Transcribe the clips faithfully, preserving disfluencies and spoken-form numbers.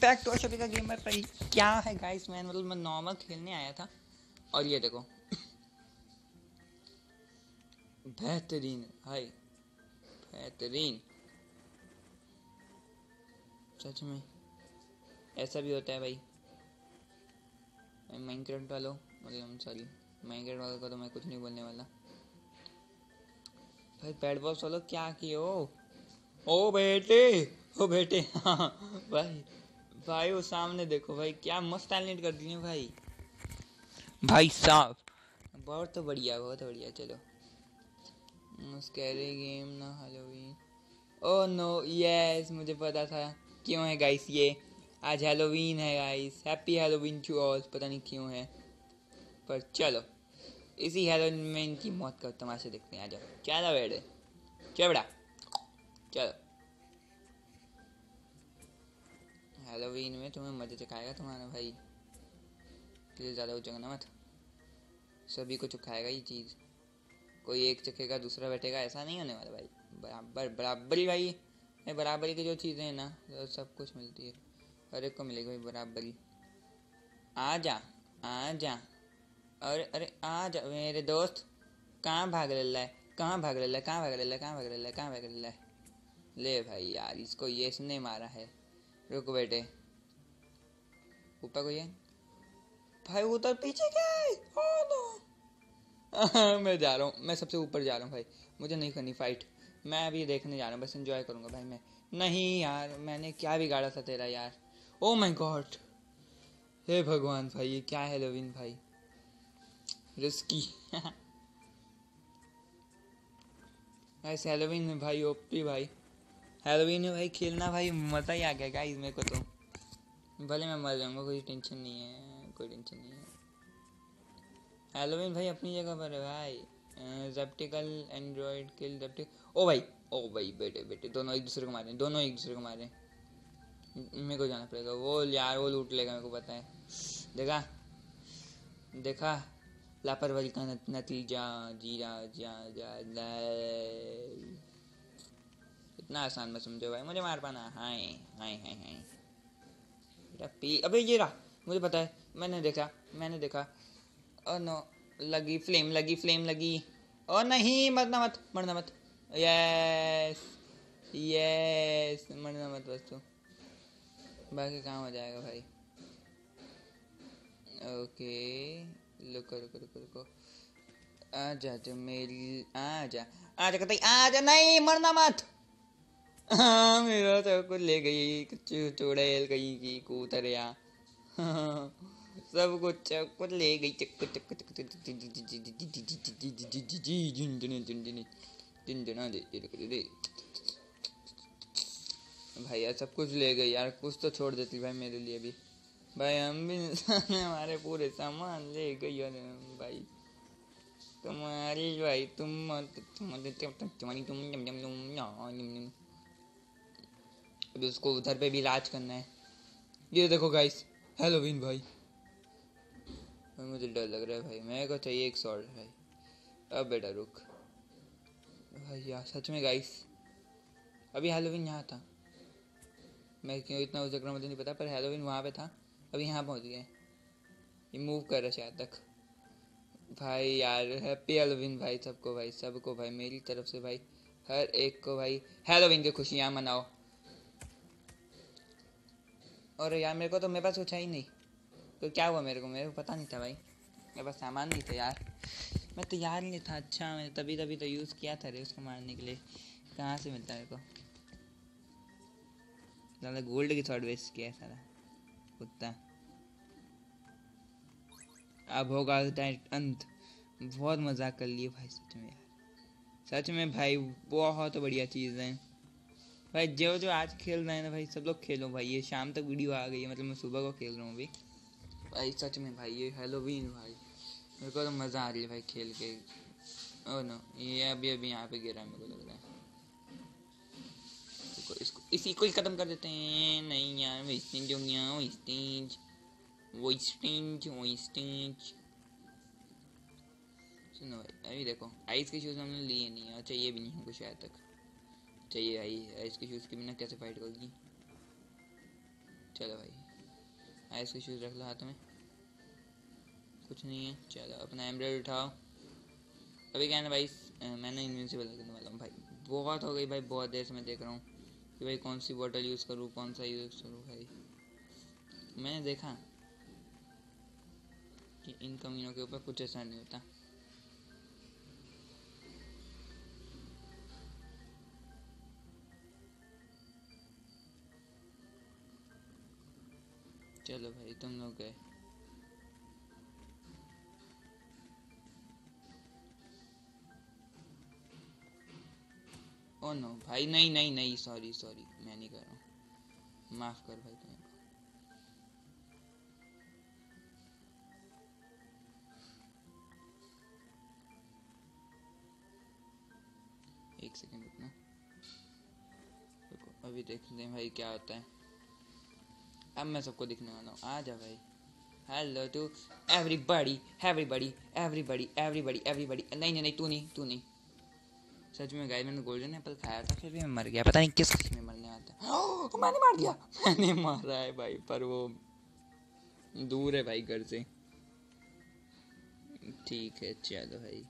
Back to Shafi का gamer पर क्या है गाइस। मैं मतलब मैं नॉर्मल खेलने आया था और ये देखो बेहतरीन भाई, बेहतरीन सच में ऐसा भी होता है भाई। माइनक्राफ्ट वालों मतलब सॉरी माइनक्राफ्ट वालों को तो मैं कुछ नहीं बोलने वाला भाई। पैड बॉक्स वालों क्या किए हो? ओ बेटे, ओ बेटे हाँ भाई, भाई वो सामने देखो भाई, क्या मस्त टैलेंट कर दिए भाई, भाई साहब बहुत तो बढ़िया, बहुत बढ़िया। चलो स्कैरी गेम ना हैलोवीन। ओह नो यस, मुझे पता था क्यों है गाइस, ये आज हैलोवीन है guys. Happy Halloween to all. पता नहीं क्यों है पर चलो इसी हैलोवीन में इनकी मौत का तमाशा देखते हैं। आ जाओ, चलो बेटे, चल बेटा चलो। हैलोवीन में तुम्हें मजे चखाएगा तुम्हारा भाई, इसलिए ज़्यादा उचकना मत, सभी को चुकाएगा ये चीज़। कोई एक चखेगा दूसरा बैठेगा, ऐसा नहीं होने वाला भाई। बराबर बराबरी भाई, ये बराबरी की जो चीज़ें हैं ना तो सब कुछ मिलती है, हर एक को मिलेगी भाई बराबरी। आ जा आ जा, अरे अरे आ जा मेरे दोस्त। कहाँ भाग रहा है, कहाँ भाग रहा है, कहाँ भाग रहा है, कहाँ भाग रहा है, कहाँ भाग रहा है। ले भाई यार, इसको ये इसने मारा है। रुक बेटे, ऊपर कोई है भाई, उधर पीछे क्या है? ओ नो मैं जा रहा हूँ, मैं सबसे ऊपर जा रहा हूँ भाई, मुझे नहीं करनी फाइट, मैं अभी देखने जा रहा हूँ, बस एंजॉय करूँगा भाई मैं। नहीं यार, मैंने क्या बिगाड़ा था तेरा यार। ओ माय गॉड, हे भगवान भाई, ये क्या है लविन भाई, रिस्की ऐसे हेलोवीन में भाई ओपी भाई, हेलोवीन में भाई खेलना भाई मज़ा ही आ गया गाइस मेरे को तो। भले मैं मर जाऊँगा, कोई टेंशन नहीं है, कोई टेंशन नहीं है। हेलोवीन भाई अपनी जगह पर है भाई। जेप्टिकल एंड्रॉइड किल जेप्टिक, ओ भाई ओ भाई, बेटे बेटे दोनों एक दूसरे को मारे, दोनों एक दूसरे को मारे। मेरे को जाना पड़ेगा, वो यार वो लूट लेगा, मेरे को पता है। देखा देखा, लापरवाही का नतीजा, जीरा जा जा इतना आसान में समझो भाई, मुझे मार पाना। हाय हाय हाय हाय पी, अबे ये रहा, मुझे पता है, मैंने देखा मैंने देखा। ओ नो, लगी फ्लेम, लगी फ्लेम लगी। ओ नहीं, मरना मत, मरना मत। यस यस, मरना मत बस तू, बाकी काम हो जाएगा भाई। ओके रुको रुको रुको रुको, आजा जो मेरी, आजा आजा कतई, आजा, नहीं मरना मत। हाँ मेरा तो कुछ ले गई, चुड़ैल कहीं की कूतरिया सब कुछ कुछ ले गई, चक्कर चक्कर चक्कर भाई यार, सब कुछ ले गई यार, कुछ तो छोड़ देती भाई मेरे लिए भी भाई। हम भी हमारे पूरे सामान ले गई भाई, तुम्हारी भाई, तुम तुम्हारी तुम अभी उसको उधर पे भी राज करना है। ये देखो गाइस, हेलोवीन भाई, भाई मुझे डर लग रहा है भाई, मेरे को चाहिए एक सॉर्ड भाई। अब बेटा रुक भाई यार, सच में गाइस अभी हेलोवीन यहाँ था, मैं क्यों इतना उस जगह मुझे नहीं पता, पर हेलोवीन वहाँ पे था, अभी यहाँ पहुँच गए, ये मूव कर रहा है शायद तक भाई। यार हैप्पी हेलोवीन भाई सबको भाई, सबको भाई मेरी तरफ से भाई, हर एक को भाई हेलोवीन की खुशियाँ मनाओ। और यार मेरे को तो, मेरे पास कुछ है ही नहीं, तो क्या हुआ मेरे को, मेरे को पता नहीं था भाई, मेरे पास सामान नहीं था यार, मैं तैयार नहीं था। अच्छा मैंने तभी तभी तो यूज़ किया था रे उसको मारने के लिए, कहाँ से मिलता है मेरे को, ज़्यादा गोल्ड की थॉट वेस्ट किया है सारा कुत्ता। अब होगा अंत, बहुत मजाक कर लिए भाई सच में यार, सच में भाई बहुत बढ़िया चीज़ है भाई। जो जो आज खेल रहे हैं ना भाई, सब लोग खेलो भाई, ये शाम तक वीडियो आ गई है, मतलब मैं सुबह को खेल रहा हूँ अभी भाई। सच में भाई ये हेलोवीन भाई, मेरे को तो मज़ा आ रही है भाई खेल के। ओह नो, ये अभी अभी यहाँ पे गिरा मेरे को लग रहा है, इसको इसको इसी को ही ख़त्म कर देते हैं। नहीं यार वेस्टेज हो गया, वेस्टेज वेस्टेज वेस्टेज। सुनो भाई, अभी देखो आइस के शूज़ हमने लिए नहीं है, अच्छा ये भी नहीं हमको शायद तक चाहिए। आई आइस के शूज़ के बिना कैसे फाइट करोगी, चलो भाई, आइस के शूज़ रख लो हाथ में, कुछ नहीं है। चलो अपना एमराल्ड उठाओ। अभी क्या है ना भाई, मैंने इनविंसिबल करने वाला हूँ भाई। बहुत हो गई भाई, बहुत देर से मैं देख रहा हूँ कि भाई कौन सी बॉटल यूज़ करूँ, कौन सा यूज़ करूँ भाई। मैंने देखा कि इन कमीनों के ऊपर कुछ ऐसा नहीं होता। चलो भाई तुम लोग गए। ओ नो भाई, नहीं नहीं नहीं, सॉरी सॉरी, मैं नहीं कर रहा हूँ, माफ़ कर भाई तुम्हें। एक सेकंड रुकना, रुको अभी देखते हैं भाई क्या होता है। अब मैं सबको दिखने वाला हूँ, आ जा भाई। Hello to everybody everybody everybody everybody everybody. नहीं नहीं नहीं, तू नहीं, तू नहीं। सच में गाइस, मैंने गोल्डन एप्पल खाया था, फिर भी मैं मर गया, पता नहीं किस खुशी में मरने आता है। ओह, मैंने मार दिया, मैंने मारा है भाई, पर वो दूर है भाई घर से। ठीक है चलो भाई,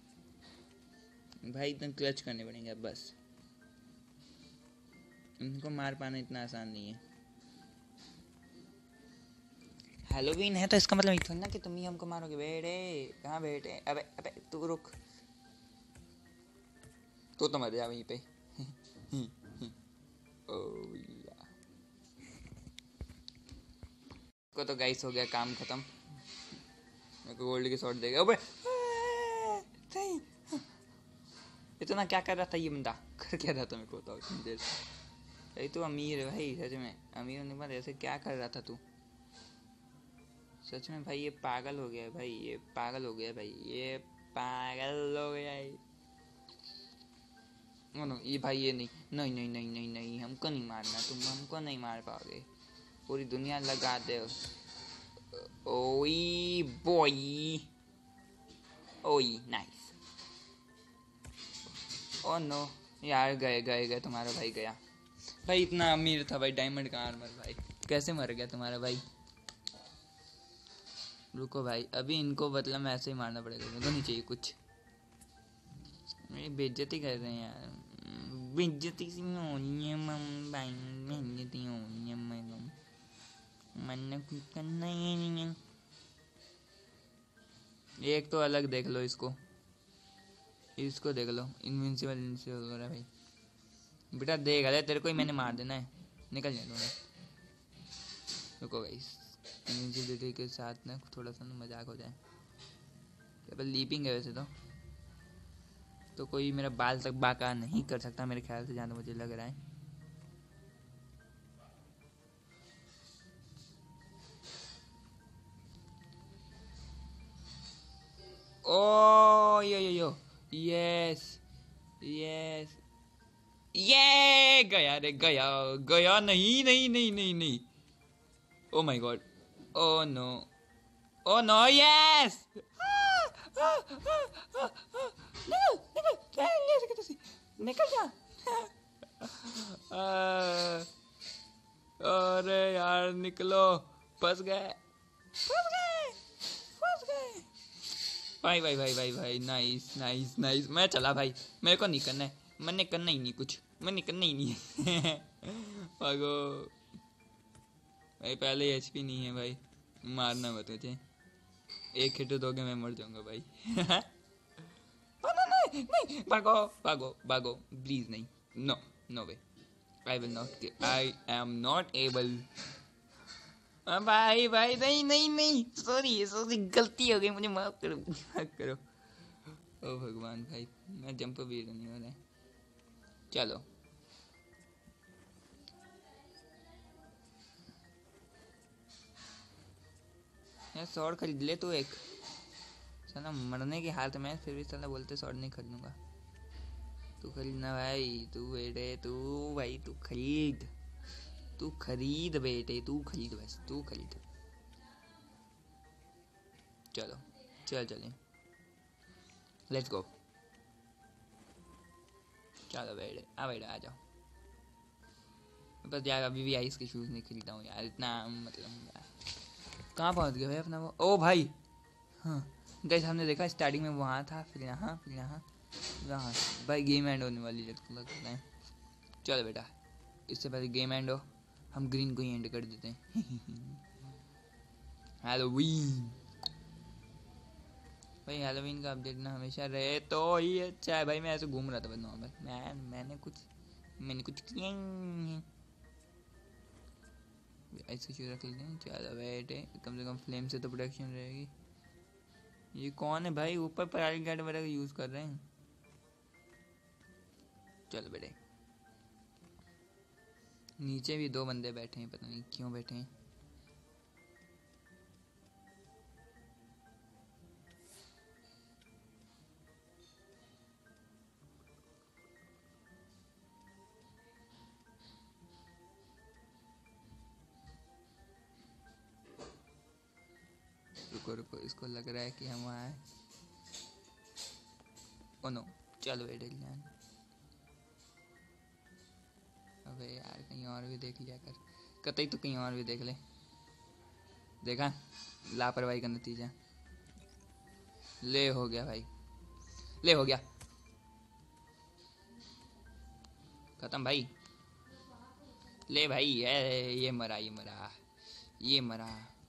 भाई एकदम क्लच करने पड़ेंगे बस, इनको मार पाना इतना आसान नहीं है। हैलोवीन है तो इसका मतलब ये ना कि तुम ही हमको मारोगे। बेटे कहाँ बेटे, अबे अबे तू रुक, तू तो मर जा वहीं पे। ओ या को तो गाइस हो गया काम खत्म, मेरे को गोल्ड की शॉट देगा। अबे नहीं, इतना क्या कर रहा था ये बंदा, कर क्या रहा था मेरे को बताओ इतनी देर से। भाई तू अमीर है भाई, सच में अमीर होने के बाद ऐसे क्या कर रहा था तू, सच में भाई ये पागल हो गया है भाई, ये पागल हो गया है भाई, ये पागल हो गया है। नो नो, ये भाई ये नहीं नहीं नहीं नहीं नहीं नहीं, हमको नहीं मारना, तुम हमको नहीं मार पाओगे, पूरी दुनिया लगा दे। ओई बॉय, ओई नाइस। ओ नो यार, गए गए गए, तुम्हारा भाई गया भाई, इतना अमीर था भाई, डायमंड का आर्मर भाई, कैसे मर गया तुम्हारा भाई। रुको भाई, अभी इनको मतलब ऐसे ही मारना पड़ेगा, मेरे को नहीं चाहिए कुछ, मेरी बेइज्जती कर रहे हैं यार, बेइज्जती सी होनी है भाई, बेइज्जती होनी है, मैंने कुछ करना ही नहीं है। एक तो अलग देख लो इसको, इसको देख लो, इनविंसिबल इनविंसिबल हो रहा है भाई। बेटा देख अरे, तेरे को ही मैंने मार देना है, निकल जाए दोनों। रुको गाइस, इनविंसिबिलिटी के साथ ना थोड़ा सा ना मजाक हो जाए, केवल लीपिंग है वैसे तो तो कोई मेरा बाल तक बाका नहीं कर सकता मेरे ख्याल से, जहाँ तो मुझे लग रहा है। ओ यो यो यो, यस यस, ये गया रे, गया गया, नहीं नहीं नहीं नहीं नहीं, oh my god, oh no, oh no, yes, निकल जा। अरे यार निकलो, फंस गए फंस गए फंस गए भाई भाई भाई भाई भाई, नाइस नाइस नाइस, मैं चला भाई, मेरे को नहीं करना है, मैंने करना ही नहीं कुछ, मैंने करना ही नहीं है। भागो भाई, पहले एचपी नहीं है भाई, मारना मत मुझे, एक हिट दोगे मैं मर जाऊंगा भाई। नहीं नहीं, भागो भागो भागो प्लीज, नहीं, no no way, I will not, I am not able. भाई भाई नहीं नहीं नहीं, सॉरी सॉरी, गलती हो गई, मुझे माफ करो माफ करो। ओ भगवान भाई, मैं जंप भी नहीं हो रहा है। चलो यार, शॉर्ट खरीद ले तू एक, साला मरने की हालत में फिर भी साला बोलते शॉर्ट नहीं खरीदूंगा। तू खरीदना भाई, तू बेटे तू भाई, तू खरीद, तू खरीद बेटे, तू खरीद, बस तू खरीद। चलो चल चलें, लेट्स गो। चलो बेटे आ, बेटे आ जाओ। बस यार अभी भी आइस के शूज़ नहीं खरीदा हूँ यार, इतना मतलब यार। कहाँ पहुँच गया भाई अपना वो? ओ भाई हाँ गाइस, हमने देखा स्टार्टिंग में वहाँ था, फिर यहाँ, फिर यहाँ, यहाँ। भाई गेम एंड होने वाली लगता है। चलो बेटा, इससे पहले गेम एंड हो हम ग्रीन को ही एंड कर देते हैं। हैलोवीन भाई, हैलोवीन का अपडेट ना हमेशा रहे तो ही अच्छा है भाई। मैं ऐसे घूम रहा था नॉर्मल, मैं मैंने कुछ मैंने कुछ किया नहीं। ऐसे चीज़ रख लेते हैं। चलो वेट है, कम से कम फ्लेम से तो प्रोटेक्शन रहेगी। ये कौन है भाई, ऊपर पराली गार्ड वगैरह यूज़ कर रहे हैं। चलो बेटे, नीचे भी दो बंदे बैठे हैं, पता नहीं क्यों बैठे हैं। रुको रुको, इसको लग रहा है कि हम वहाँ हैं। ओ नो, चलो बेटे जान। अबे यार कहीं और भी देख लिया कर, कतई तो कहीं और भी देख ले। देखा, लापरवाही का नतीजा। ले हो गया भाई, ले हो गया, खत्म भाई। ले भाई, ये ये मरा, ये मरा, ये मरा।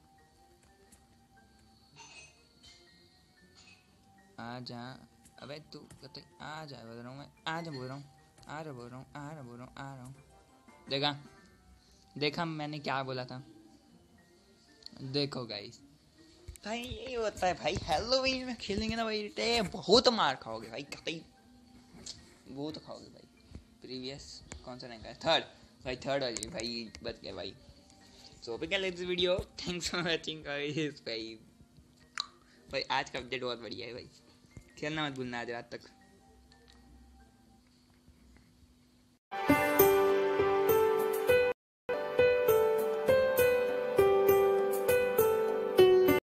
आ जा, अबे तू कतई आ जा, बोल रहा हूँ मैं, आ जा बोल रहा हूँ, आ रहा बोल रहा हूँ, आ रहा बोल रहा हूँ, आ रहा हूँ। देखा देखा मैंने क्या बोला था। देखो गाइस, भाई यही होता है भाई, हैलोवीन में खेलेंगे ना भाई, टे बहुत मार खाओगे भाई, कतई बहुत खाओगे भाई। प्रीवियस कौन सा रैंक है? थर्ड भाई, थर्ड वाली भाई बच गया भाई। सो पे क्या this video, thanks for watching guys. भाई भाई आज का अपडेट बहुत बढ़िया है भाई, खेलना मत भूलना आज रात तक।